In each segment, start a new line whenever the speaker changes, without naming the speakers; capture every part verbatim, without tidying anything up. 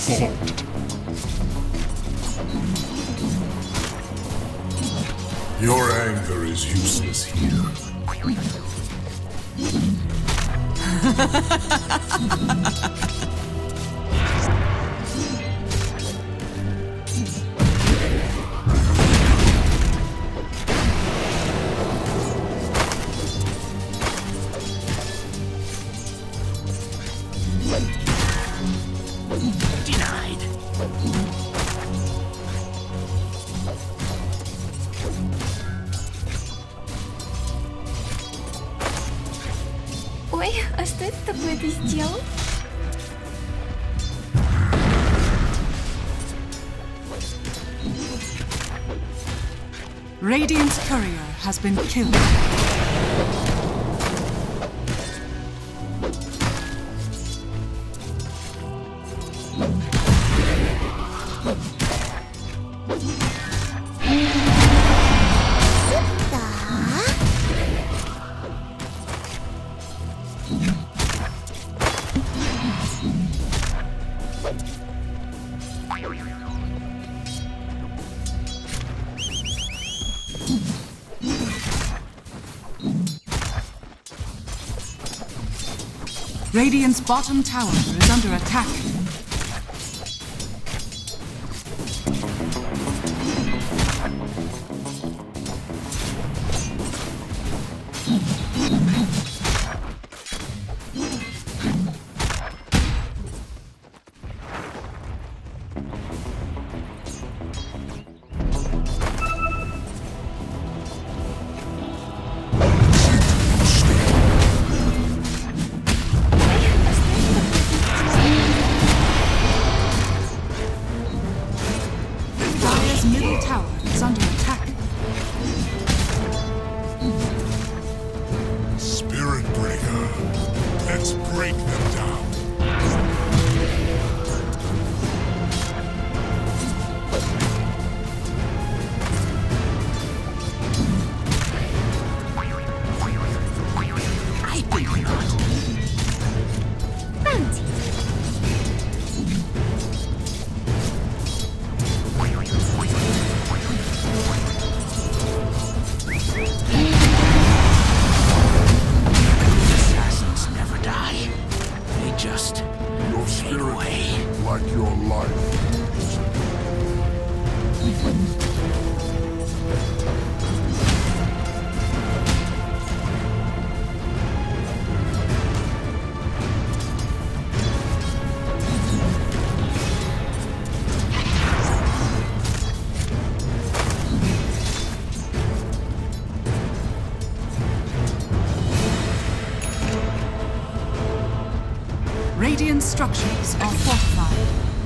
fought. Your anger is useless here.
Denied.
Ой, а что это такое ты сделал?
Radiant's courier has been killed. Radiant's bottom tower is under attack. Middle tower is under attack.
Spirit Breaker. Let's break them down.
I think not.
Bounty.
Assassins never die. They just
Your
fade
spirit,
away.
like your life.
Radiant structures are fortified.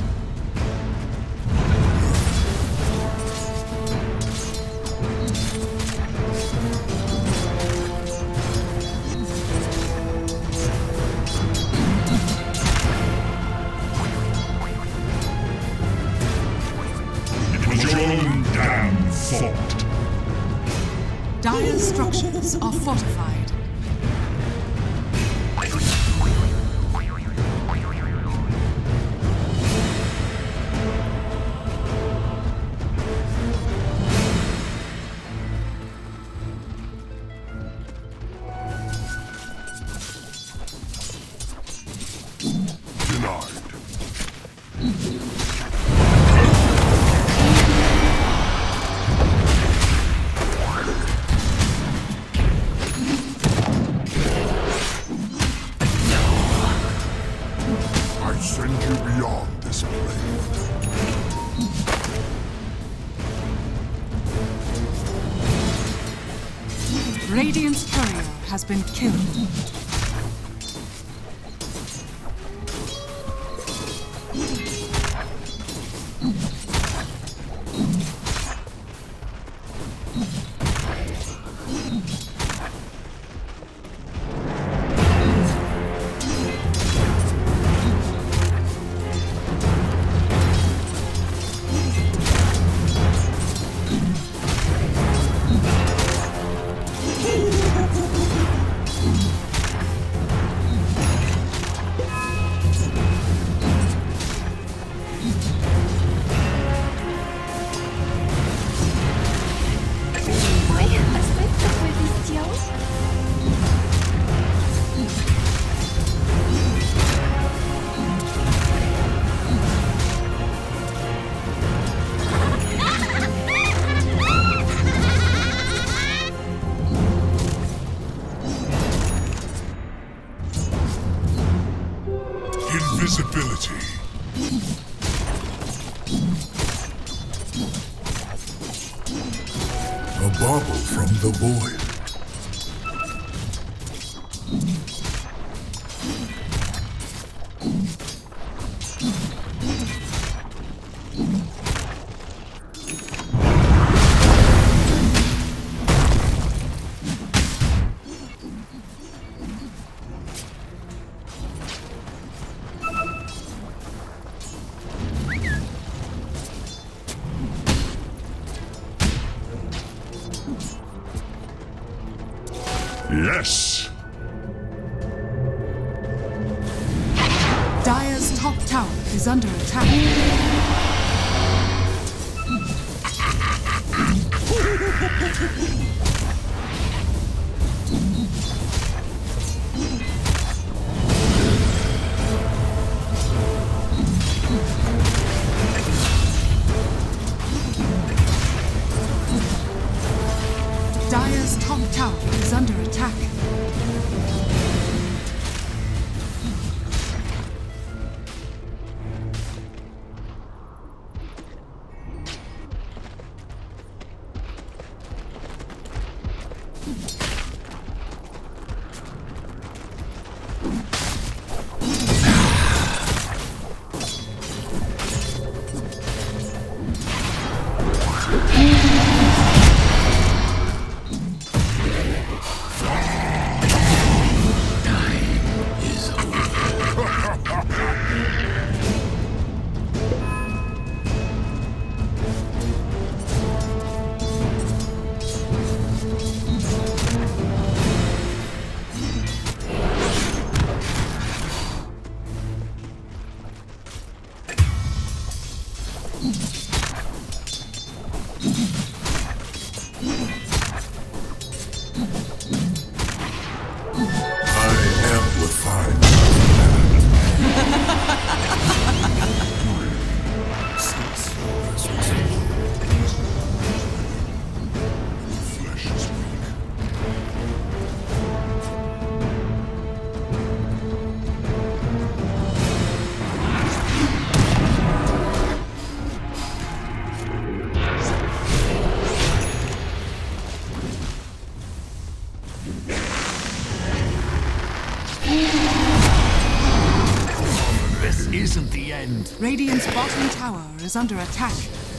It was your own damn fault.
Dire's structures are fortified.
Denied. I send you beyond this plane.
Radiant's courier has been killed.
A bauble from the void. Yes!
Dire's top tower is under attack. Dire's top tower is under attack.
This isn't the end.
Radiant's bottom tower is under attack.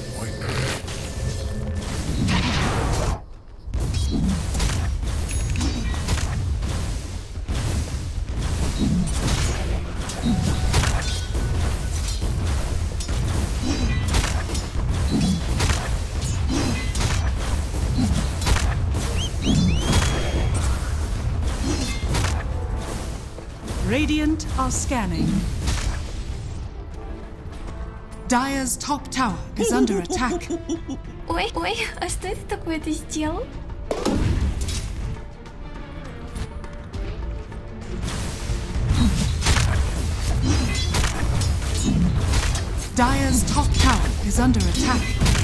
Radiant are scanning. Dire's top tower is under attack.
Ой, ой, а что это такое ты сделал?
Dire's top tower is under attack.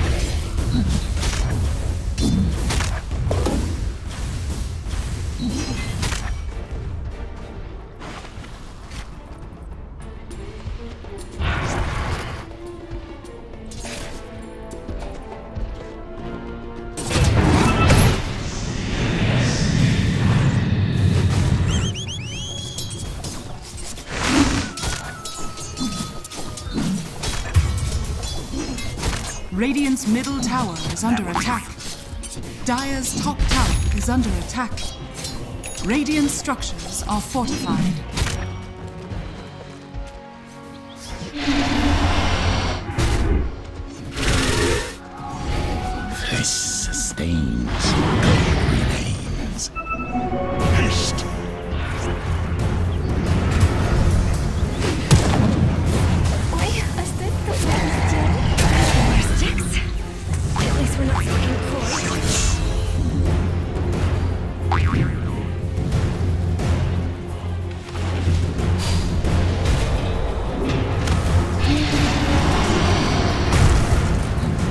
Radiant's middle tower is under attack. Dire's top tower is under attack. Radiant structures are fortified.
This sustains. Gold remains. Haste.
Ой, а что это такое ты сделал? Sticks. At least we're not fucking cold.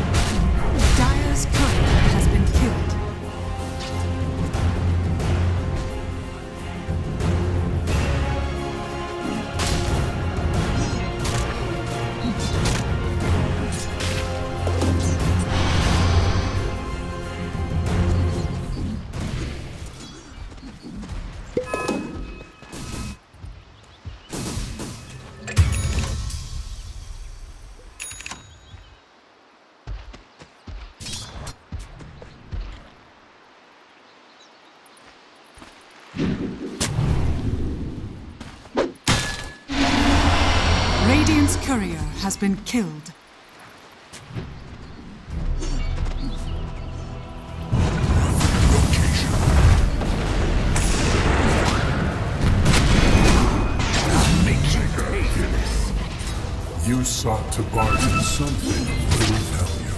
Dire's courier has been killed. Radiant's courier has been killed.
You sought to bargain something of little value.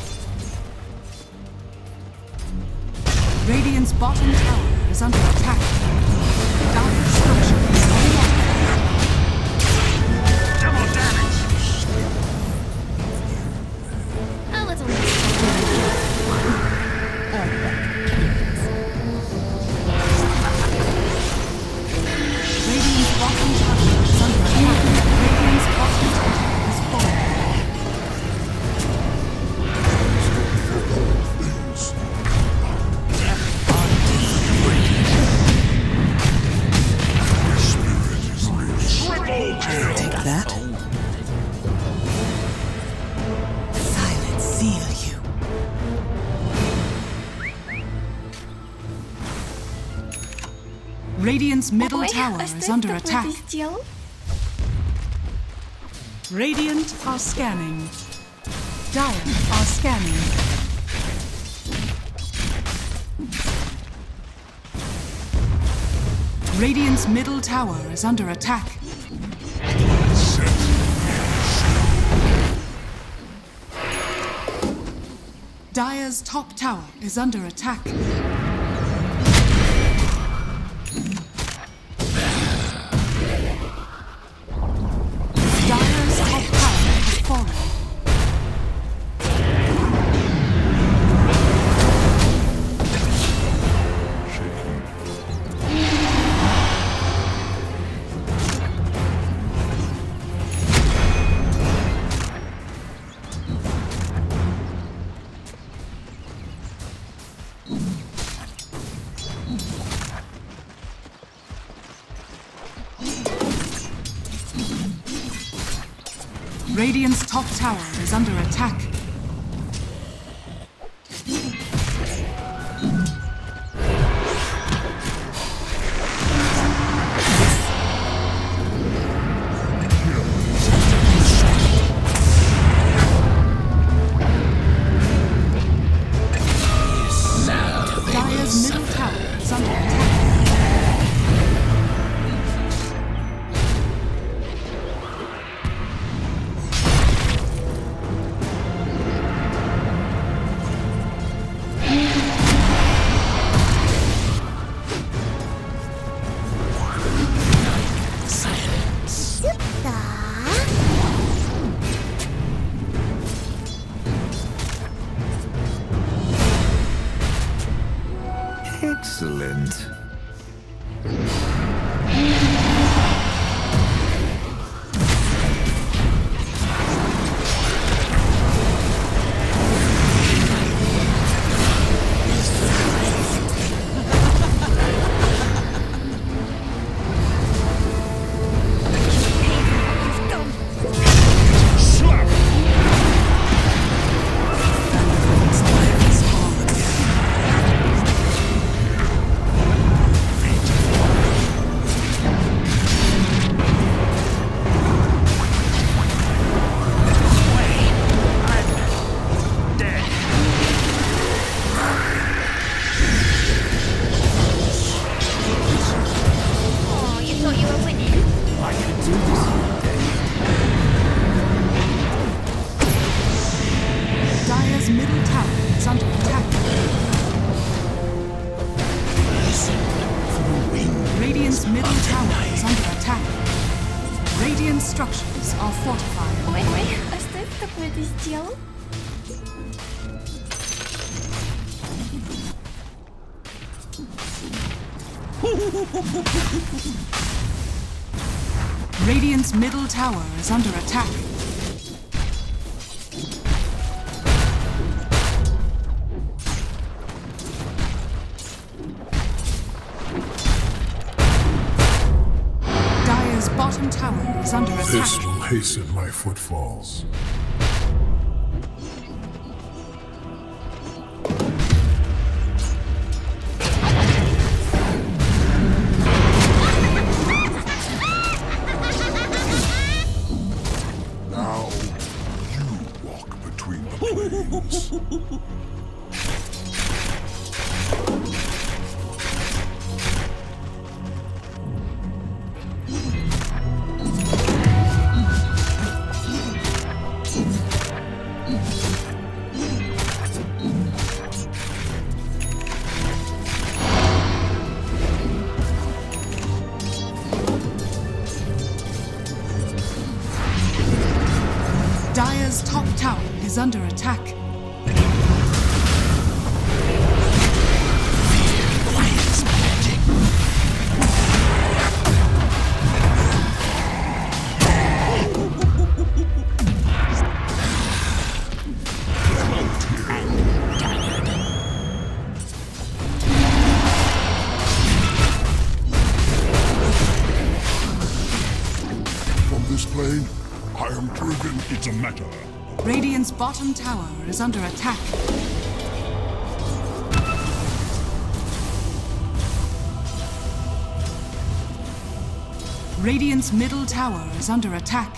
Radiant's bottom tower is under attack. Dire structures are fortified.
Double damage!
Oh, it's only
Radiant's bottom tower is under attack. Radiant's bottom tower is falling.
Take that. Silence seal you.
Radiant's middle
Ой,
tower
а
is
что
under
это такое
attack.
ты сделал?
Radiant are scanning. Dire are scanning. Radiant's middle tower is under attack. Dire's top tower is under attack. Dire's top tower has fallen. Radiant's top tower is under attack. Dire's middle tower is under attack.
Excellent.
Oh, you thought you were winning?
I could do this all day.
Dire's middle tower is under attack. Radiant's middle tower is under attack. Radiant structures are fortified.
Ой, ой, а что это такое ты сделал?
Radiant's middle tower is under attack. Dire's bottom tower is under
This
attack.
will hasten my footfalls.
under attack.
Quiet's magic.
From this plane, I am driven into matter.
Radiant's bottom tower is under attack. Radiant's middle tower is under attack.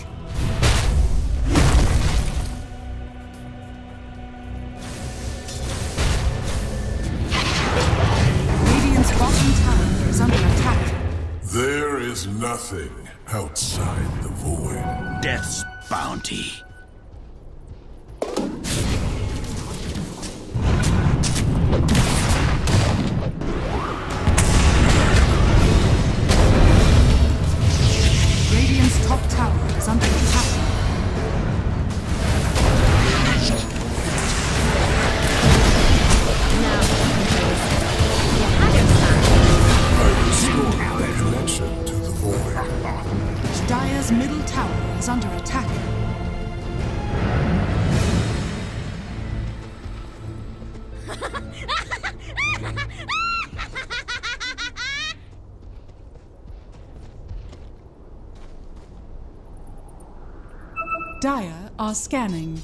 Radiant's bottom tower is under attack.
There is nothing outside the void.
Death's bounty.
Radiant's top tower is under attack.
I restore the connection to the void.
Dire's middle tower is under attack. Dire are scanning.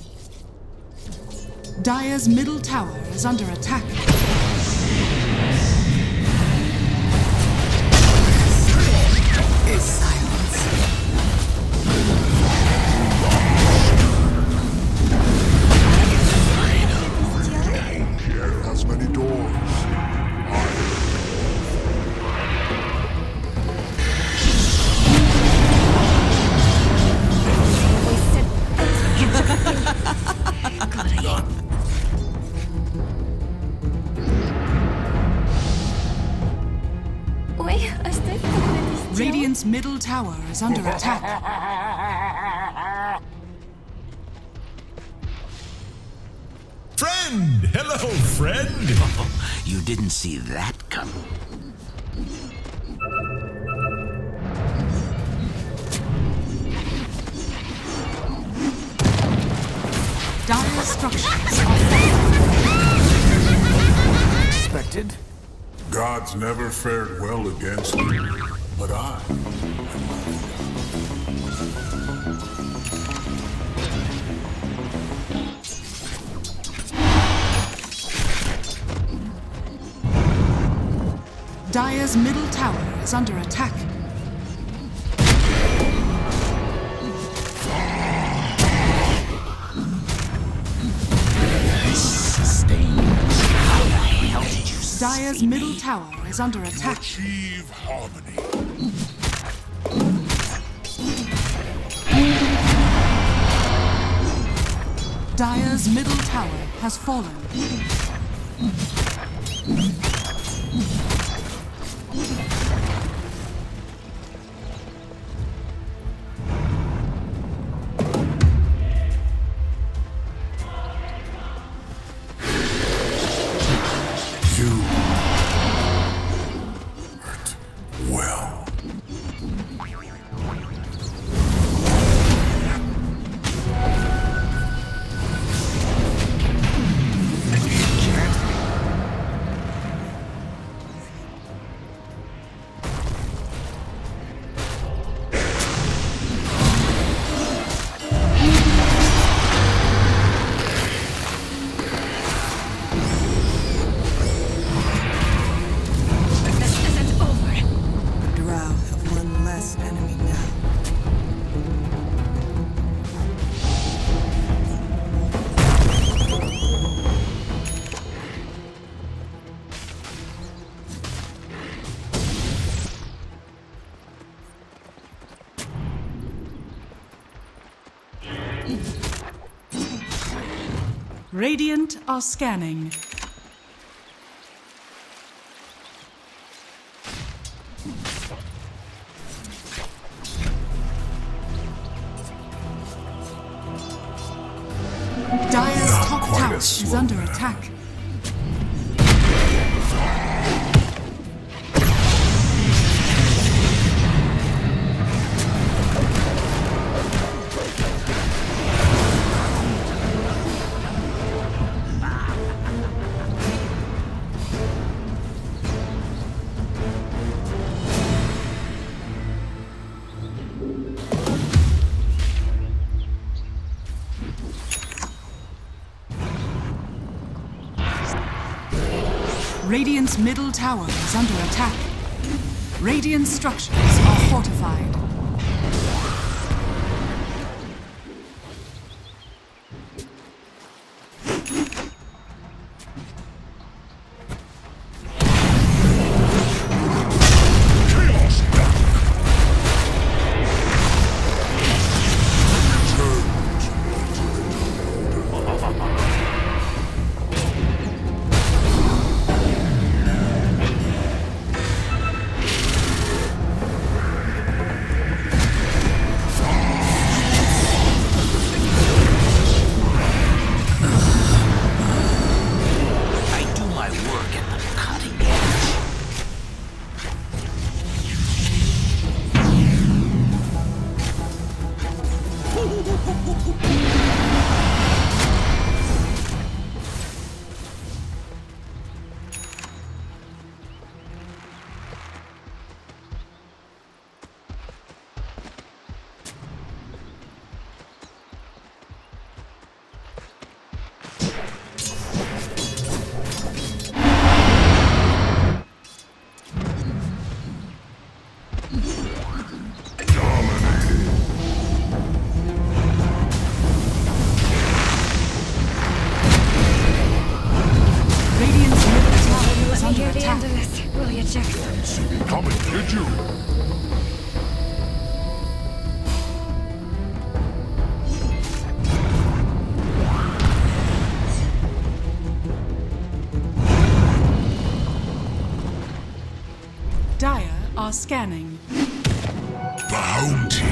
Dire's middle tower is under attack.
Is silence.
Here has many doors.
Oi, estoy completamente.
Radiant's middle tower is under attack.
Friend! Hello, friend!
You didn't see that coming.
Dire structures are falling.
Expected.
Gods never fared well against me, but I.
Dire's middle tower is under attack. Dire's middle tower is under attack.
Achieve harmony.
Dire's middle tower has fallen.
You hurt well.
This isn't over.
Drow have one less enemy now.
Radiant are scanning. Dire is
slow
under
down.
attack. Radiant's middle tower is under attack. Radiant structures are fortified.
Come and get you.
Dire are scanning.
The home team.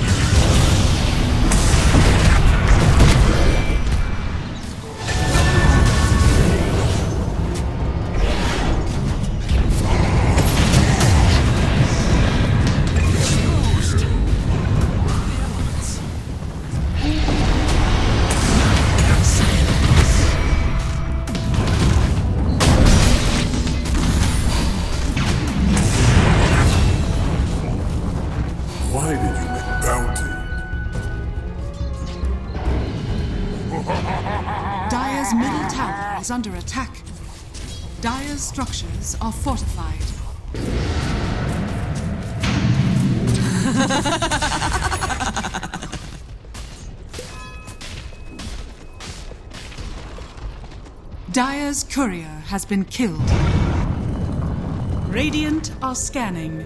Why did you make bounty?
Dire's middle tower is under attack. Dire's structures are fortified. Dire's courier has been killed. Radiant are scanning.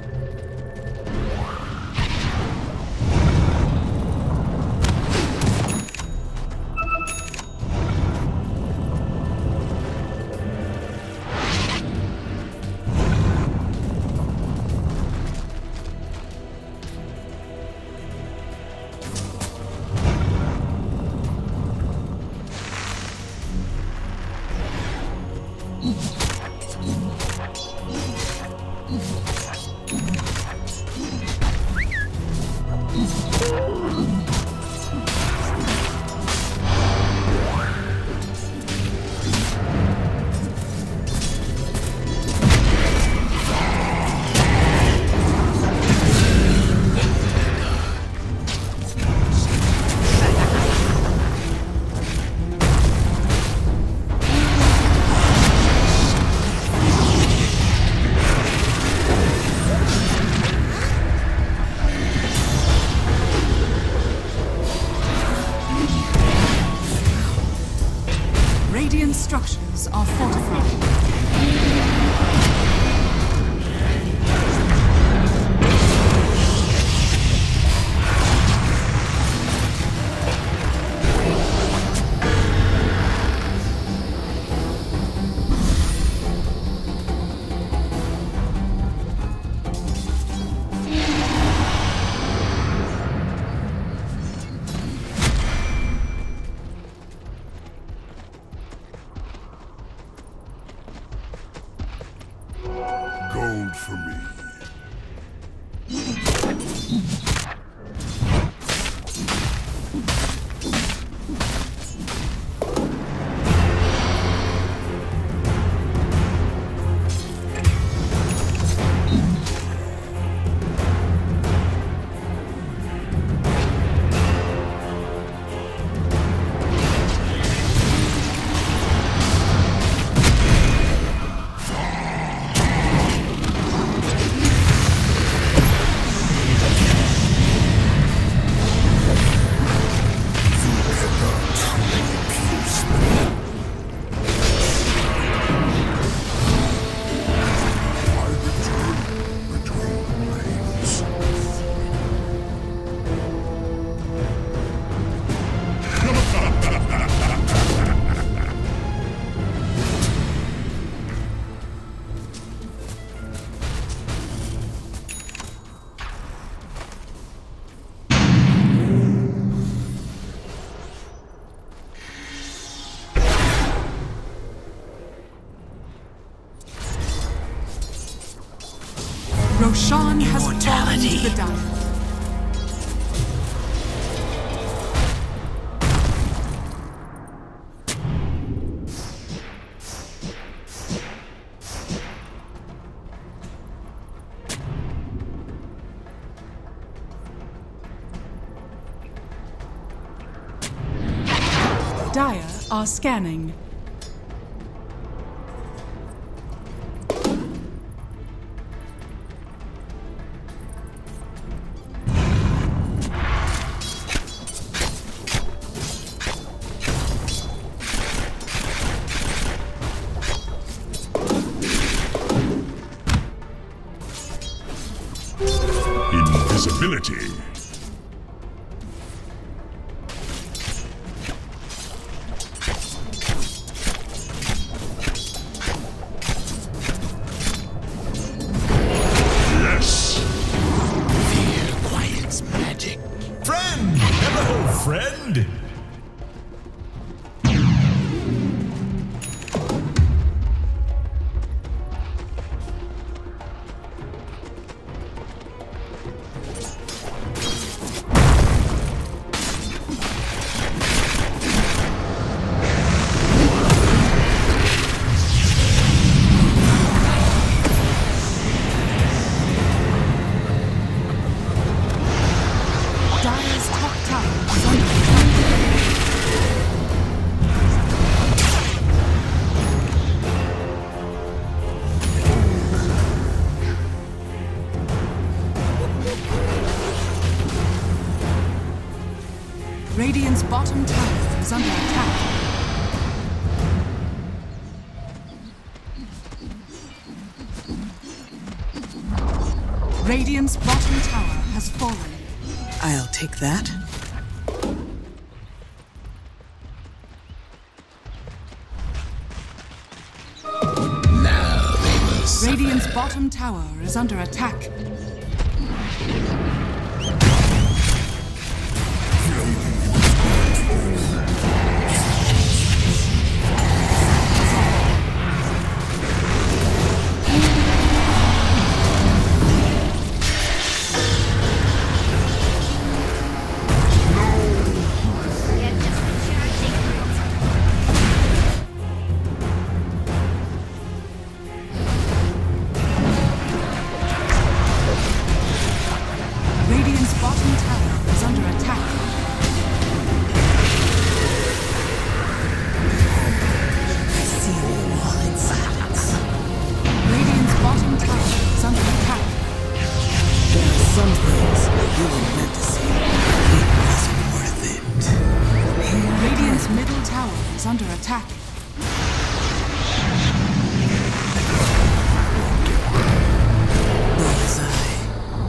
gold for me.
Roshan has fallen
Immortality.
to the Dire. Dire are scanning.
Invisibility. Yes.
Fear quiets magic.
Friend! Hello, friend!
Dire's top tower is under attack. Radiant's bottom tower is under attack. Radiant's bottom tower has fallen.
I'll take that.
Now they will suffer.
Radiant's bottom tower is under attack.
Get just charging.
Radiant's bottom tower is under attack.
I see you all in silence.
Radiant's bottom tower is under attack.
There are some things you were meant to see. It wasn't worth it.
Radiant's middle tower is under attack.
Bullseye.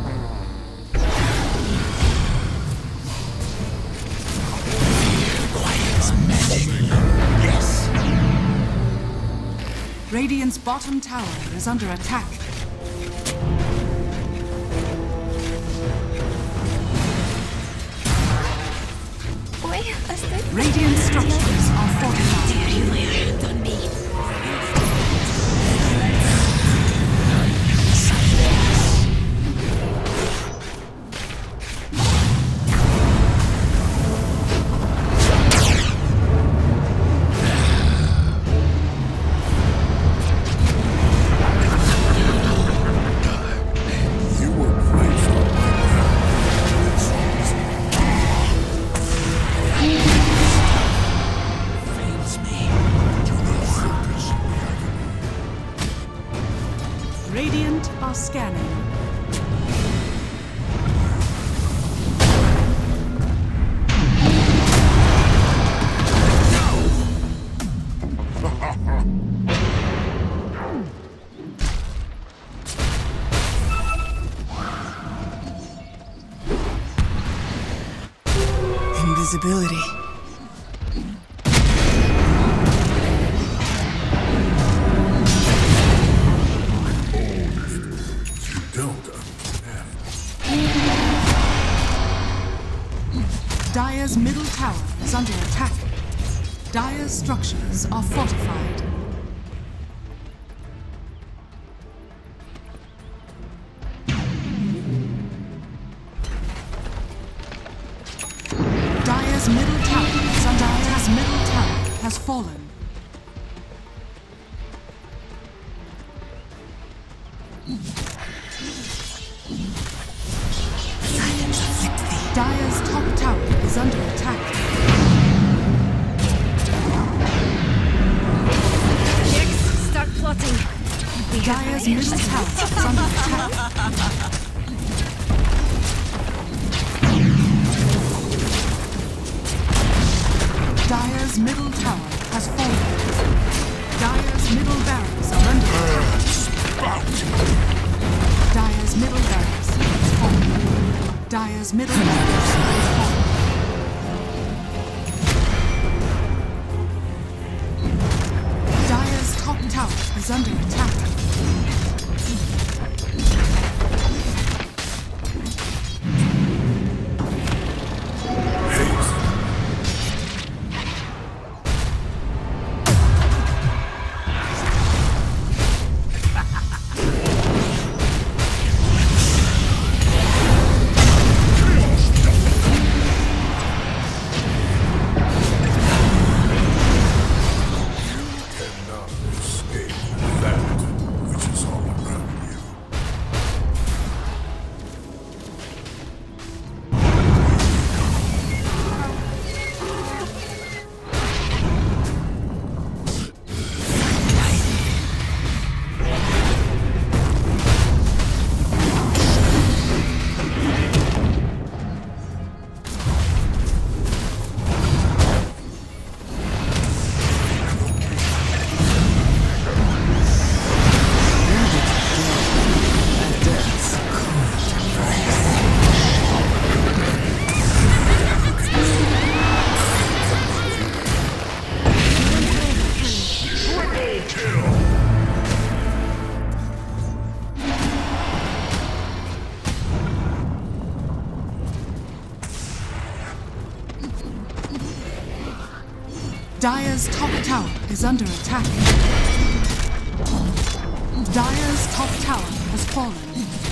quiets magic. Yes.
Radiant's bottom tower is under attack.
Boy, estoy...
Radiant structures are fortified.
You lay a hand on me.
Radiant are scanning.
Invisibility.
You don't understand.
Dire's middle tower is under attack. Dire's structures are fortified. Dire's middle tower is under attack. Dire's middle tower has fallen.
Silence afflict thee.
Dire's top tower is under attack.
Jax, start plotting. We have
Dire's
fires.
middle tower is under attack. Dire's middle tower has fallen. Dire's middle barracks are under attack. Dire's middle barracks has fallen. Dire's middle barracks has fallen. Dire's top tower is under attack.
Cannot escape that which is all around you.
At death's cold embrace.
Dire's top tower is under attack. Dire's top tower has fallen.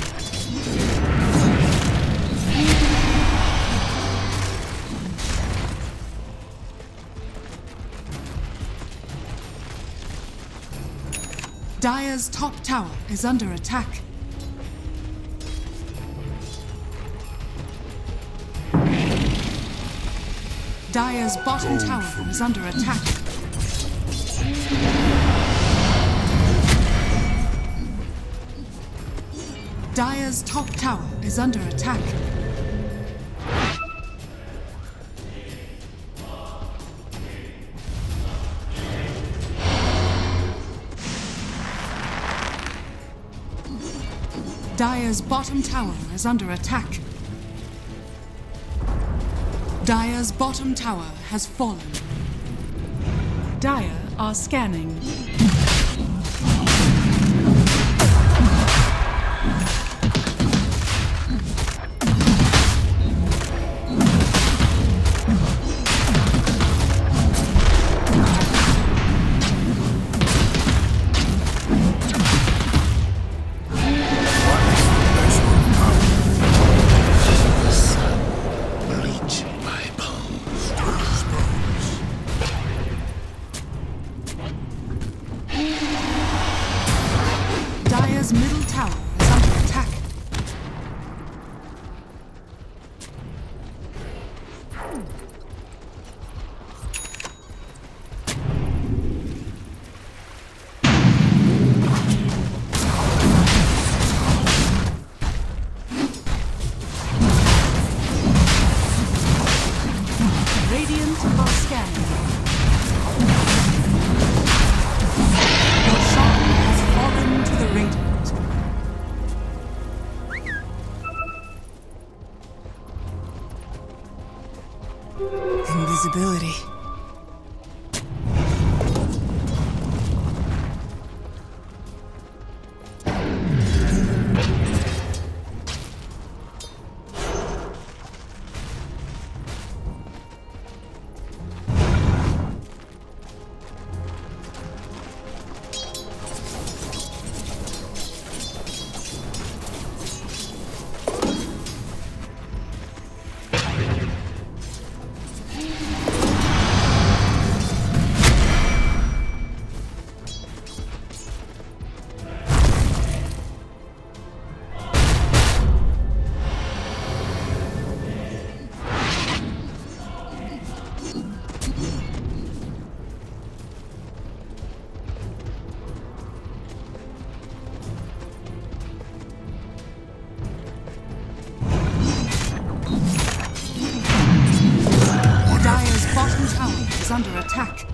Dire's top tower is under attack. Dire's bottom tower is under attack. Dire's top tower is under attack. Dire's bottom tower is under attack. Dire's bottom tower has fallen. Dire are scanning. Dire's middle tower is under attack.
invisibility.
Is under attack.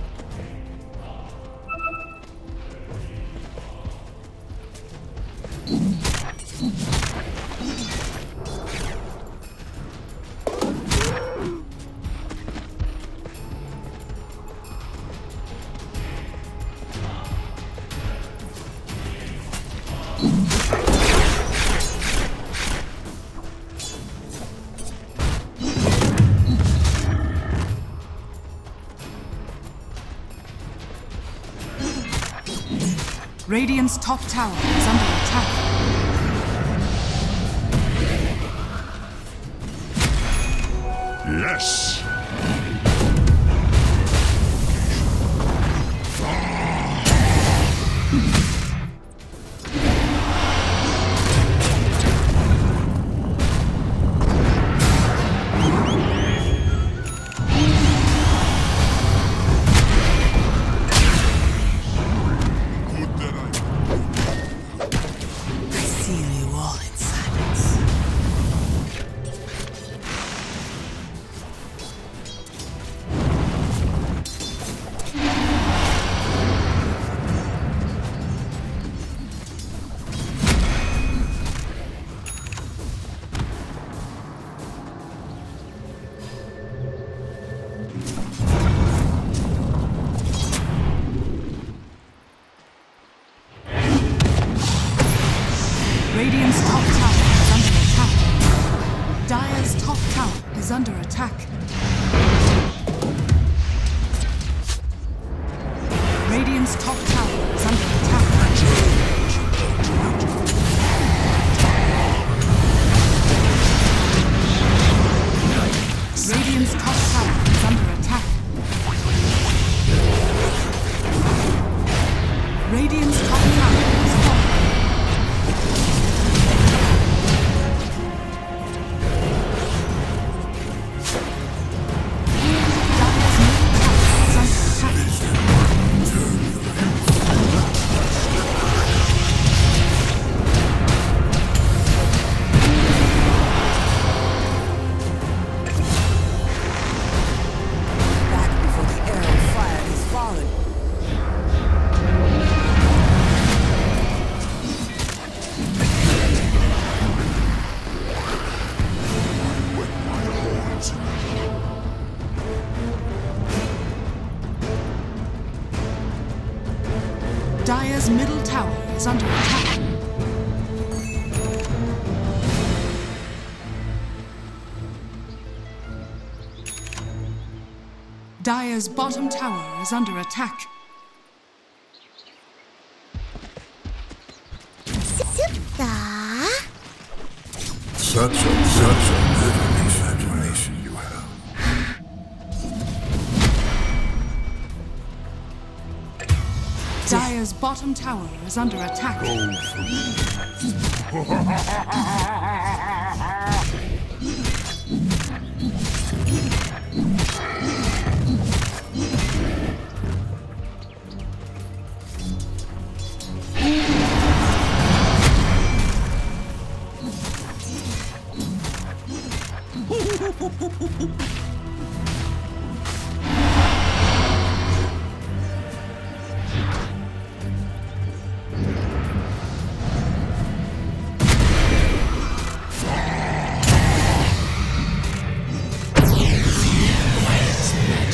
Radiant's top tower is under attack.
Yes! Radiant's top tower is under attack. Dire's top tower is under attack. Radiant's top tower is under attack. Radiant's top tower is under attack. Radiant's top tower is falling. Dire's middle tower is under attack. Dire's bottom tower is under attack. Such a, such a little imagination you have.
Dire's bottom tower is under attack.
Go for me.
Madness.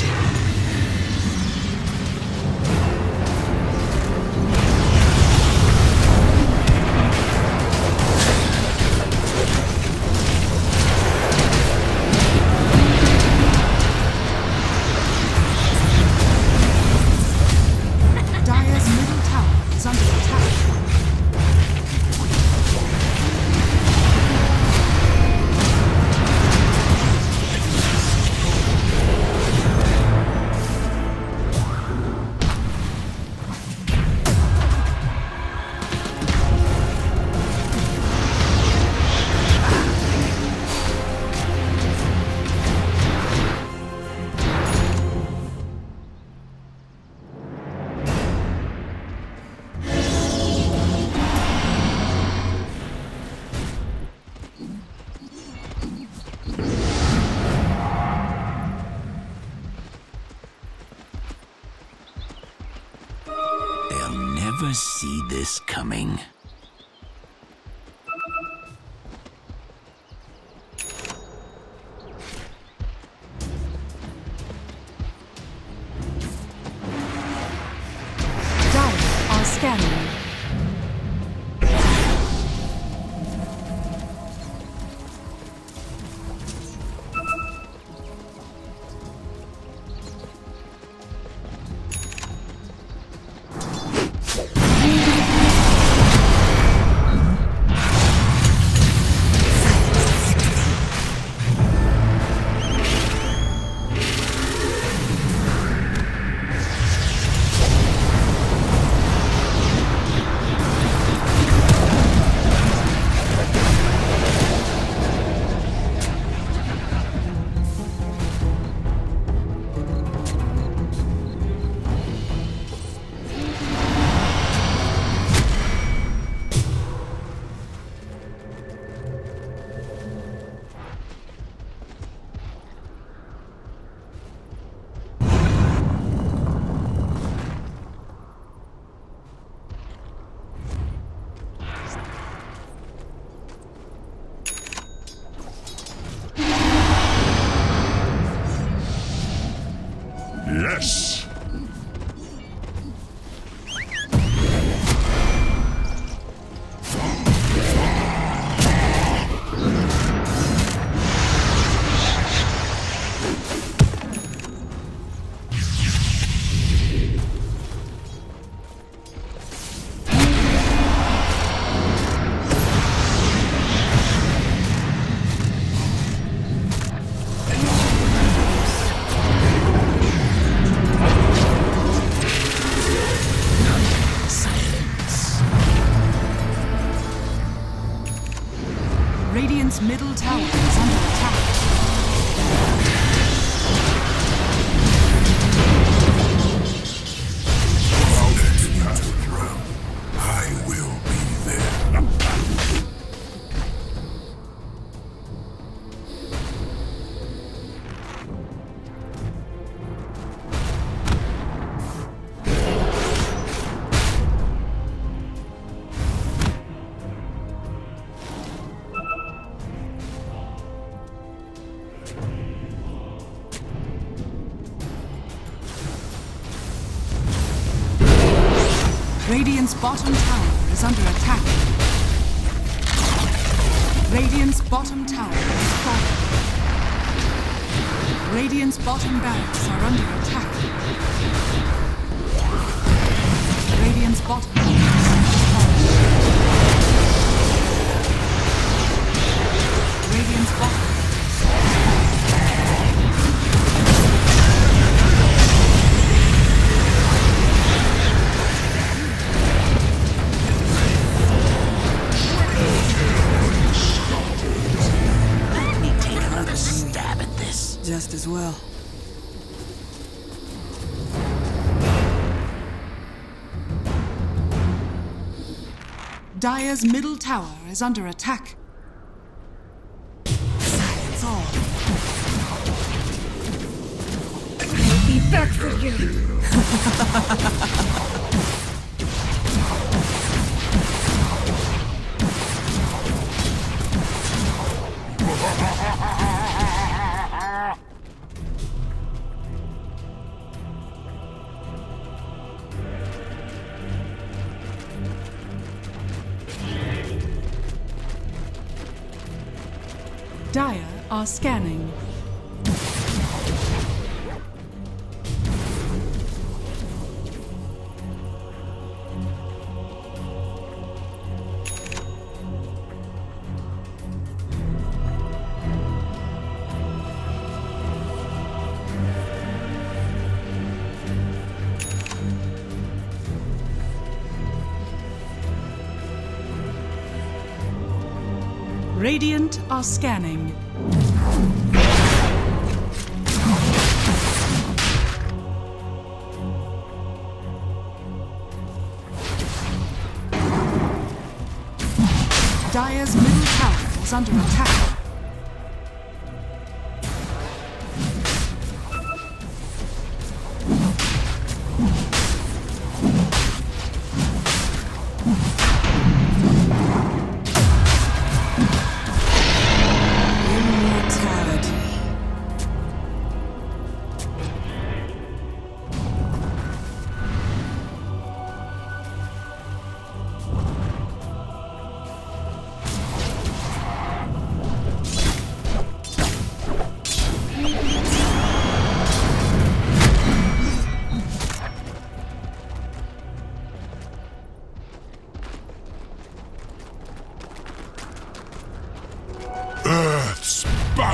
see this coming.
Dire are scanning.
Yes!
Radiant's middle tower is under attack.
I will be there.
Radiant's bottom tower is under attack. Radiant's bottom tower is falling. Radiant's bottom barracks are under attack. Radiant's bottom barracks is falling. Radiant's bottom.
Just as well.
Dire's middle tower is under attack.
Silence all.
I'll be back for you.
Dire are scanning. Radiant are scanning. Dire's middle tower is under attack.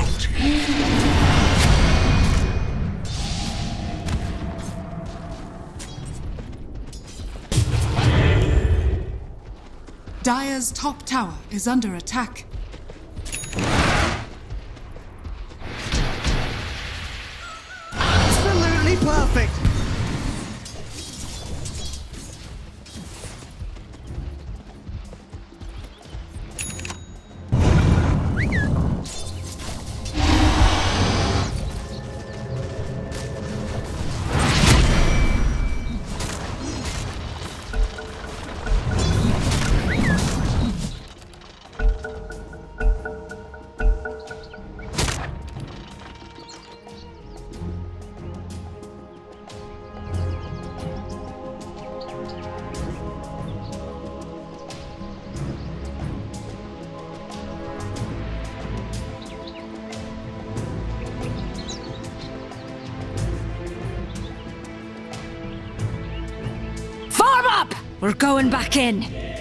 Dire's top tower is under attack.
Absolutely perfect!
Form up! We're going back in.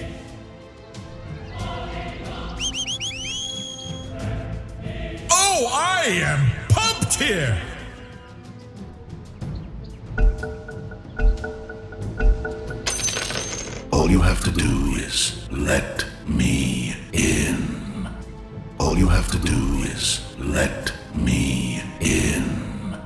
Oh, I am pumped here! All you have to do is let me in. All you have to do is let me in.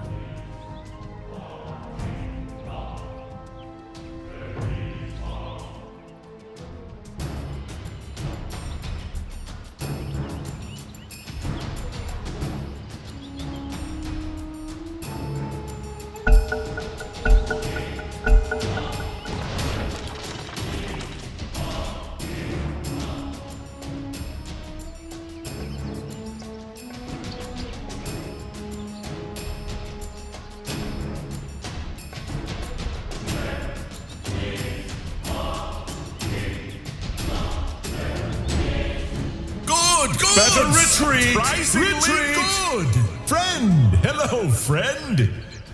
Good, good! Better retreat! Retreat! Good! Friend! Hello, friend!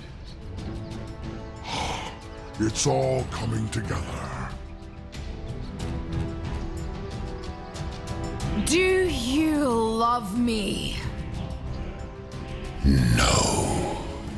It's all coming together.
Do you love me?
No.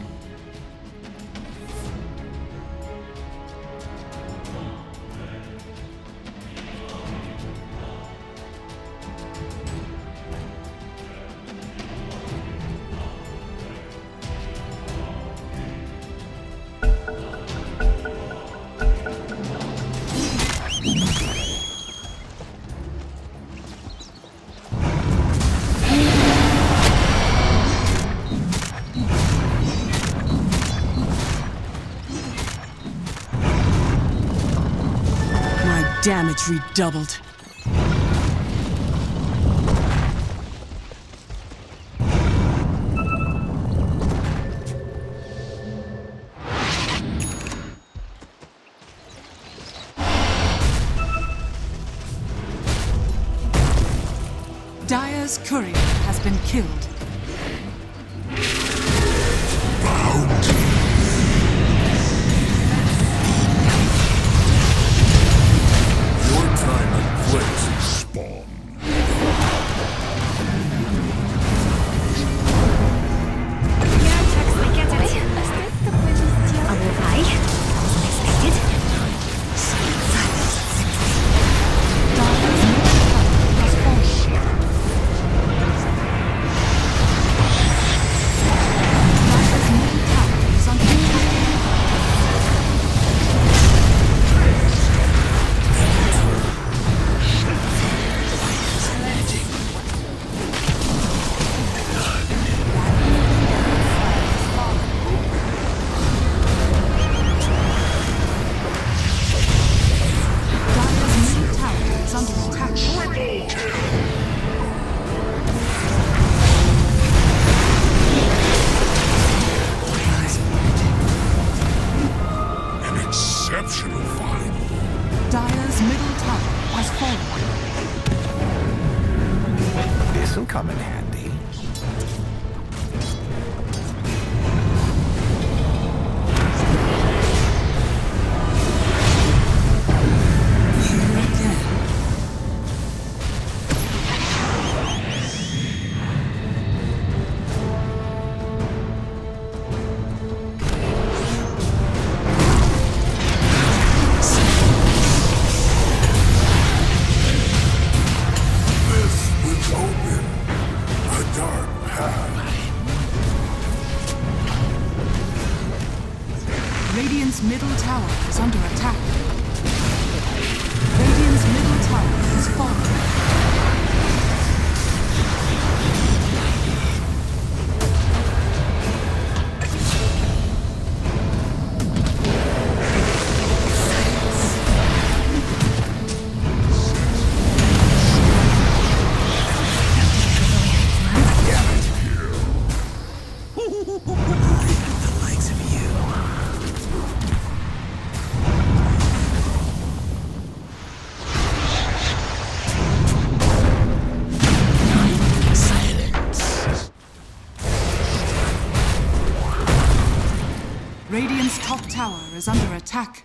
Damage redoubled. Dire's courier has been killed. Dire's middle tower has fallen.
This'll come in handy.
Radiant's middle tower is under attack. Radiant's middle tower is falling. Radiant's top tower is under attack.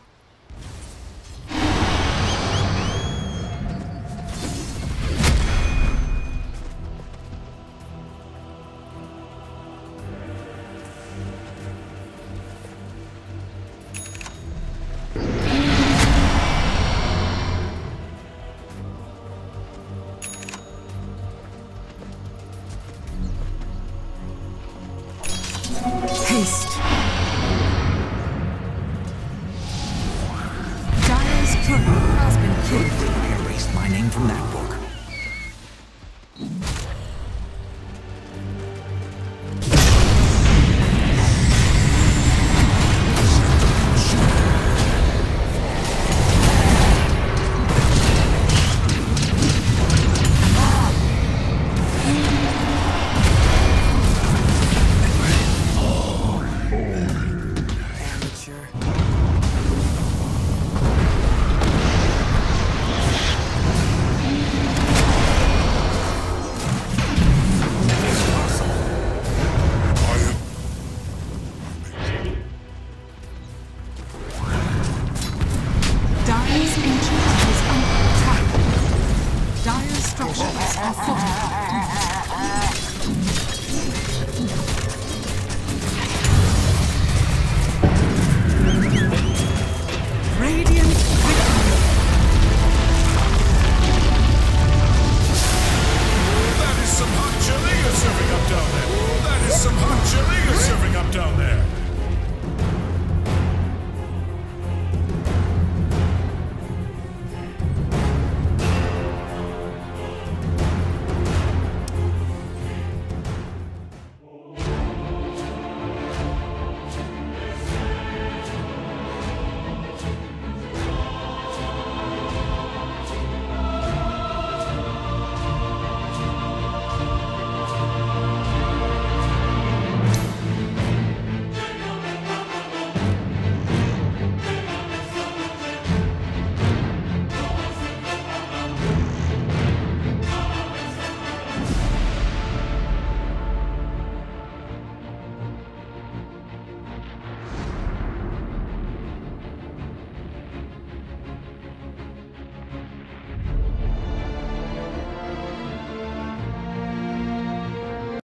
Haste. Has been killed.
I erased my name from that book.
Dire's ancient is under attack. Dire's structures are fortified.